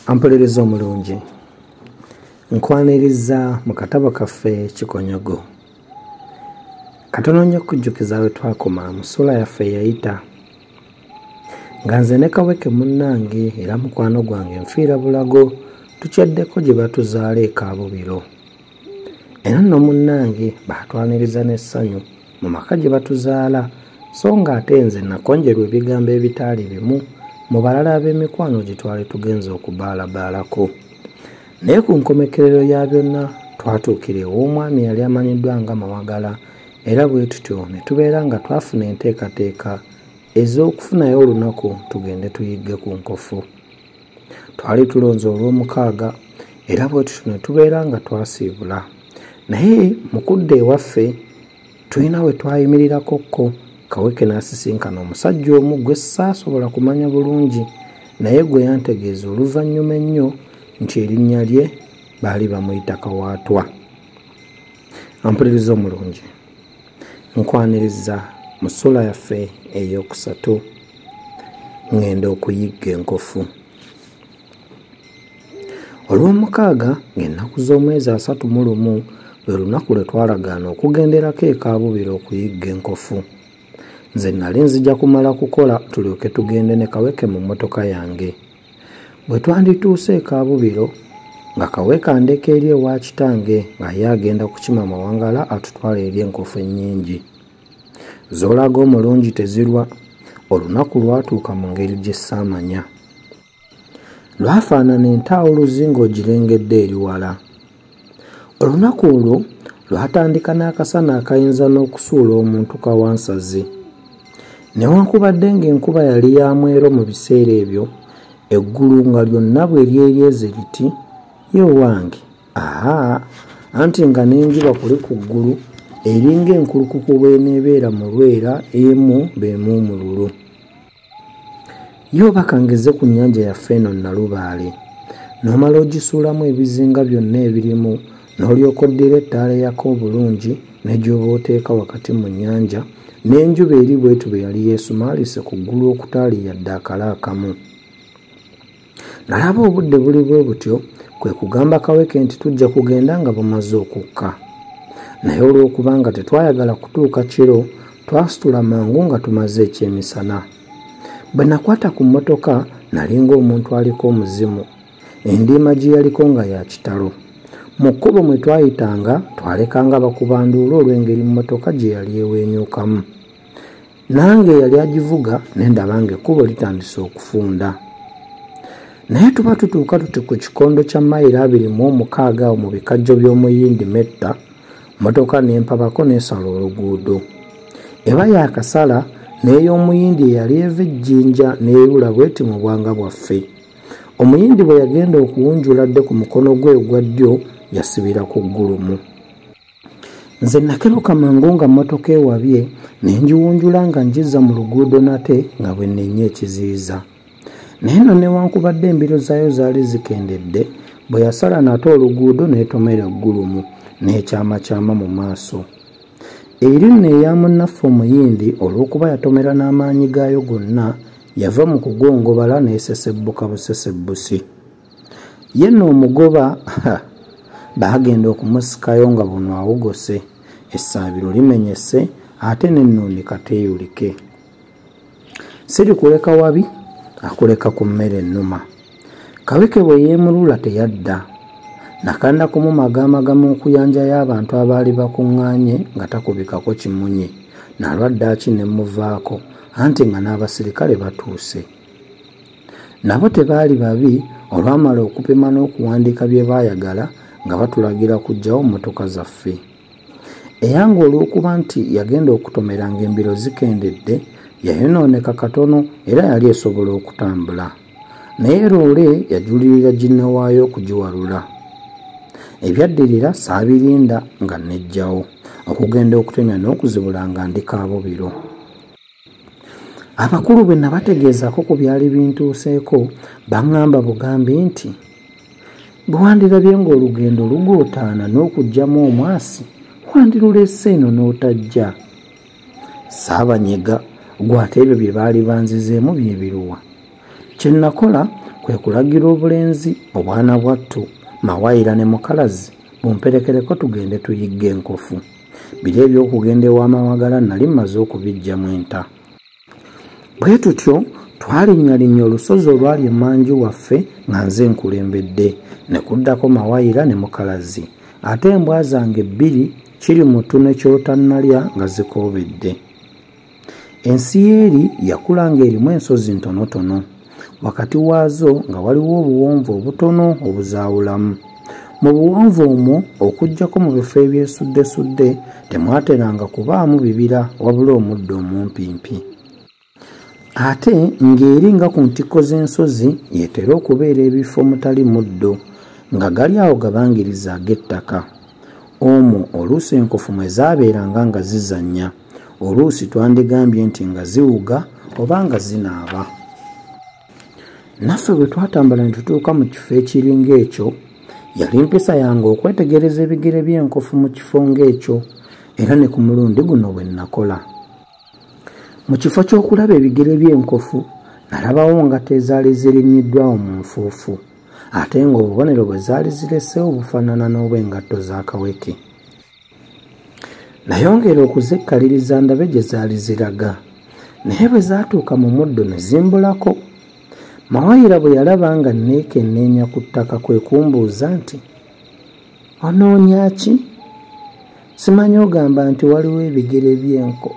Ampuliriza omulungi, nkwaniriza mu katabo kaffe Kikonyogo. Katono nnyo okujjukiza we twakoma mu ssuula yaffe eyayita. Nga nze ne Kaweke munnange era mukwano gwange nfiira bulago tukyaddeko gye batuzaala e Kaabubiro. Era nno munnange baatwaniriza n'essanyu mu maka gye batuzaala, so ng'ate nze nakonjerwa ebigambo ebitaali bimu mu balala ab'emikwano gye twali tugenza okubaalabaalako. Naye ku nkomekerero ya byonna twatuukira ew'omwami yali amanyiddwa nga Mawagala, era bwe tutyo ne tubeera nga twafuna enteekateeka ez'okufunayo olunaku tugende tuyigge ku nkofu. Twali tulonze olw'omukaaga era bwe tutyo ne tubeera nga twasiibula. Naye mu kudda ewaffe tulina we twayimirirako Kaweke n'asisinkana omusajja omu gwe saasobola kumanya bulungi, naye gwe yantegeeza oluvannyuma ennyo nti erinnya lye baali bamuyita Kawaatwa. Ampuliriza omulungi, nkwaniriza mu ssuula yaffe ey'okusatu ngenda okuyigga enkofu. Olw'omukaaga ng'ennaku z'omwezi 31 lwe lunaku lwe twalagaana okugenderako e Kaabubiro okuyigga enkofu. Nze nali nzija kumala kukola tulyoke tugende ne Kaweke mu mmotoka yange. Bwe twandituuse e Kaabubiro nga Kaweke andeka eri ewa kitange nga ye agenda kukima Mawangala atutwala eri enkofu ennyingi. Z'olaga omulungi tezirwa, olunaku lwatuuka mu ngeri gye ssaamanya. Lwafaanana entaawo oluzinga ogirengedde eri wala. Olunaku olwo lwatandika n'akasana akayinza n'okusuula omuntu kawansazi. Newankubadde ng'enkuba yali ya mwero mu biseera ebyo, eggulu nga lyonna bwe lyeryeze liti, "Ye wange, anti nga n'enjuba kuli ku ggulu eringa enkulukuku bw'eneebeera mu Lwera emu beemu omululu." Yo bakangeze ku nnyanja yaffe eno Nalubaale, n'omala ogisuulamu ebizinga byonna ebirimu, n'olyoka oddira ettaala yako obulungi ne gy'oba oteeka wakati mu nnyanja, n'enjuba eri bwetu bwe yali yeesumaalise ku ggulu okutaali yadde akala akamu. Nalaba obudde buli bwe butyo, kwe kugamba Kaweke nti tujja kugenda nga bumaze okukka. Naye olw'okuba nga tetwayagala kutuuka kiro, twasitula mangu nga tumaze ekyemisana. Bwe nakwata ku mmotoka nalinga omuntu aliko omuzimu, endiima gye yaliko nga ya kitalo. Mu kkubo mwe twayitanga twalekanga bakubanduula olw'engeri mmotoka gye yali eweenyukamu. Nange yali agivuga ne ndaba ng'ekkubo litandise okufunda. Naye tuba tutuuka tuti ku kikondo kya mayiro 26 awo mu bikajjo by'omuyindi Metta, mmotoka n'empabako n'esala oluguudo. Eba yaakasala n'ey'omuyindi eyali eva ejjinja n'eyula bweti mu bwanga bwaffe. Omuyindi bwe yagenda okuwunjula dde ku mukono gwe ogwa ddyo yasibira ku ggulumu. Nze nakeruka mangu nga mmotoka ewabye ne ngiwunjula nga ngizza mu luguudo nate nga bwe nnenya ekiziyiza. Naye nno newankubadde embiro zaayo zaali zikendedde, bwe yasala nate oluguudo n'etomera eggulumu n'ekyamakyama mu maaso. Eri nno eya munnaffe omuyindi olw'okuba yatomera n'amaanyi gaayo gonna, yava mu kugongobala n'esesebbuka busesebbusi. Ye nno omugoba baagenda okumusikayo nga buno awogose, essaabiro limenyese ate n'ennuuni kateeyulike. Sirikuleka wabi, akuleka ku mmere ennuma. Kaweke bwe yeemulula teyadda. Nakanda kumumagaamagamu okuyanja y'abantu abaali bakuŋŋaanye nga takubikako kimunye, nalwaddaaki ne muvaako, anti nga n'abasirikale batuuse. Nabo tebaali babi, olwamala okupima n'okuwandiika bye baayagala nga batulagira kuggyawo mmotoka zaffe. Eyange olw'okuba nti yagenda okutomera ng'embiro zikendedde, yayonooneka katono era yali esobola okutambula. Naye loole yajulirira ginnewaayo okugiwalula. Ebyaddirira saabirinda nga nejjawo, okugenda okutemya n'okuzibula nga ndi Kaabubiro. Abakulu bwe nabategeezako ku byali bintuuseeko baŋŋamba bugambi nti, "Bwe wandirabye ng'olugendo lugootaana n'okuggyamu omwasi, wandirulese eno n'otajja." Saabanyega, gw'ate ebyo bye baali banzizeemu bye biruwa. Kye nakola kwe kulagira obulenzi obwana bwattu Mawayira ne Mukalazi bumperekereko tugende tuyigge enkofu. Biri eby'okugenda ew'Amawagala nali mmaze okubiggyamu enta. Bwe tutyo twalinnyalinnya olusozi olwali emmanju waffe nga nze nkulembedde, ne kuddako Mawayira ne Mukalazi, ate embwa zange bbiri kiri mutu ne kyotannalya nga zikoobedde. Ensi y'eri yakula ng'erimu ensozi ntonotono, wakati waazo nga waliwo obuwonvu obutono obuzaawulamu. Mu buwonvu omwo okuggyako mu bifo ebyesuddesudde temwateranga kubaamu bibira wabula omuddo omumpimpi. Ate ng'eri nga ku ntikko z'ensozi yetera okubeera ebifo mutali muddo nga gali awo gabangiriza ag'ettaka. Omwo oluusi enkofu mwe zaabeeranga nga zizannya, oluusi twandigambye nti nga ziwuga oba nga zinaaba. Naffe bwe twatambula ne tutuuka mu kifo ekiringa ekyo, yali mpisa yange okwetegereza ebigere by'enkofu mu kifo ng'ekyo, era ne ku mulundi guno bwe nakola. Mu kifo ky'okulaba ebigere by'enkofu nalabawo nga tezaali zirinyiddwawo mu nfuufu, ate ng'obubonero bwe zaali zireseewo bufaanana n'obw'engatto za kaweke. Nayongera okuzekkaliriza ndabe gye zaali ziraga, naye bwe zaatuuka mu muddo ne zimbulako. Mawayira bwe yalaba nga neekenneenya ku ttaka kwe kumbuuza nti, "Onoonya ki? Simanyi ogamba nti waliwo ebigere by'enko."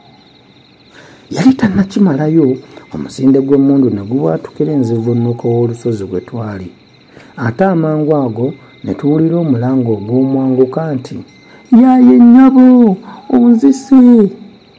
Yali tannakimalayo, omusinde gw'emmundu ne gubwatukira enzivunnuko w'olusozi gwe twali, ate amangu ago ne tuwulira omulango ogw'omwanguka nti, "Yaaye nnyabo, onzise!"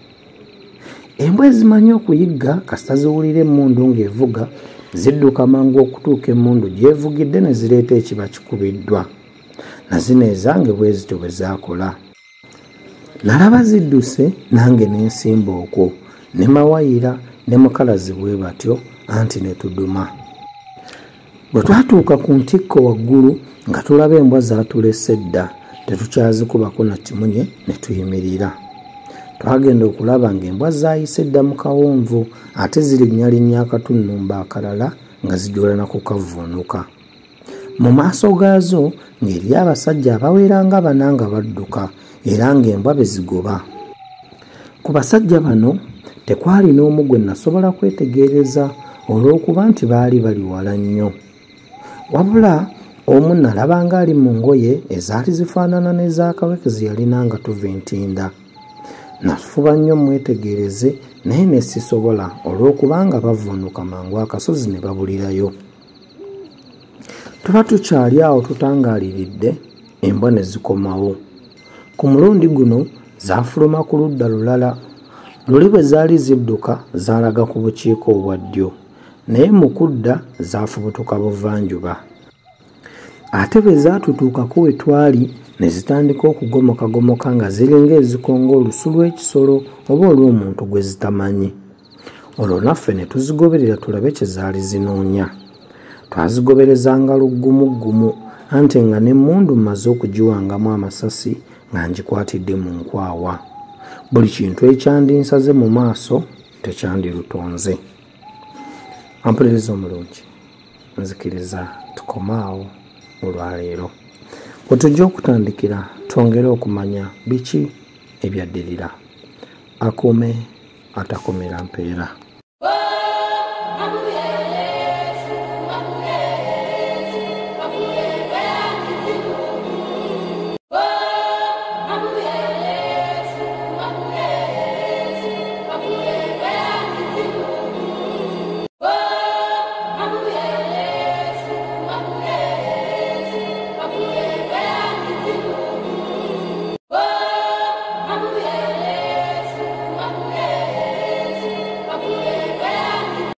Embwa ezimanyi okuyigga kasita ziwulira emmundu ng'evuga, zidduka mangu okutuuka emmundu gy'evugidde ne zireeta ekiba kikubiddwa. Na zino ezange bwe zityo bwe zaakola. Nalaba zidduse nange n'ensimba okwo, ne Mawayira ne Mukalazi bwe batyo, anti ne tuduma. Bwe twatuuka ku ntikko waggulu nga tulaba embwa zaatulese dda, tetukyazikubako na kimunye ne tuyimirira. Twagenda okulaba ng'embwa zaayise dda mu kawonvu, ate zirinnyalinnya akatunnumba akalala nga zijolana ku kavvuunuka. Mu maaso gaazo ng'eri abasajja abawera nga bana nga badduka, era ng'embwa bezigoba. Ku basajja bano tekwali n'omu gwe nasobola kwetegereza olw'okuba nti baali bali wala nnyo. Wabula omu nalaba ng'ali mu ngoye ezaali zifaanana n'ez'akaweke ze yalina nga tuva entinda. Nafuba nnyo mwetegereze naye ne sisobola olw'okubanga bavuunuka mangu akasozi ne babulirayo. Tuba tukyali awo tutangaaliridde, embwa ne zikomawo. Ku mulundi guno zaafuluma ku ludda lulala. Luli bwe zaali zidduka zaalaga ku bukiiko obwa ddyo, naye mu kudda zaafubutuka buvanjuba. Ate bwe zaatutuukako we twali ne zitandika okugomokagomoka nga ziringa ezikonga olusu lw'ekisolo oba olw'omuntu gwe zitamanyi. Olwo naffe ne tuzigoberera tulabe kye zaali zinoonya. Twazigoberezanga luggumuggumu, anti nga n'emmundu mmaze okugiwangamu amasasi nga ngikwatidde mu nkwawa. Buli kintu ekyandinsaze mu maaso tekyandirutonze. Ampuliriza omulungi, nzikiriza tukomaawo olwaleero. Bwe tujja okutandikira twongere okumanya biki ebyaddirira. Akuume atakomera mpeera.